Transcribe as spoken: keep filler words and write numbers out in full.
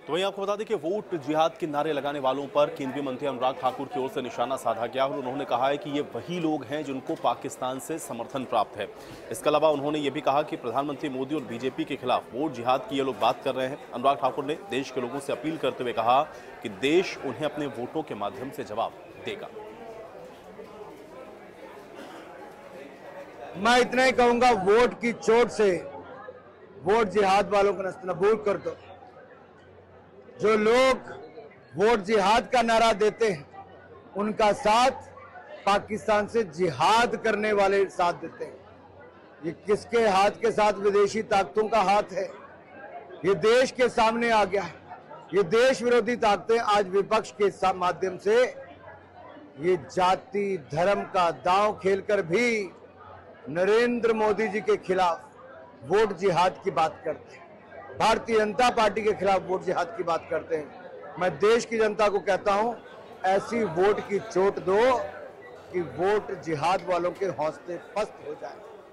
तो वहीं आपको बता दें कि वोट जिहाद के नारे लगाने वालों पर केंद्रीय मंत्री अनुराग ठाकुर की ओर से निशाना साधा गया और उन्होंने कहा है कि ये वही लोग हैं जिनको पाकिस्तान से समर्थन प्राप्त है। इसके अलावा उन्होंने ये भी कहा कि प्रधानमंत्री मोदी और बीजेपी के खिलाफ वोट जिहाद की ये लोग बात कर रहे हैं। अनुराग ठाकुर ने देश के लोगों से अपील करते हुए कहा कि देश उन्हें अपने वोटों के माध्यम से जवाब देगा। मैं इतना ही कहूंगा, वोट की चोट से वोट जिहाद वालों को नस्तनाबूद कर दो। जो लोग वोट जिहाद का नारा देते हैं उनका साथ पाकिस्तान से जिहाद करने वाले साथ देते हैं। ये किसके हाथ के साथ? विदेशी ताकतों का हाथ है। ये देश के सामने आ गया है। ये देश विरोधी ताकतें आज विपक्ष के माध्यम से ये जाति धर्म का दांव खेलकर भी नरेंद्र मोदी जी के खिलाफ वोट जिहाद की बात करते हैं, भारतीय जनता पार्टी के खिलाफ वोट जिहाद की बात करते हैं। मैं देश की जनता को कहता हूं, ऐसी वोट की चोट दो कि वोट जिहाद वालों के हौसले पस्त हो जाए।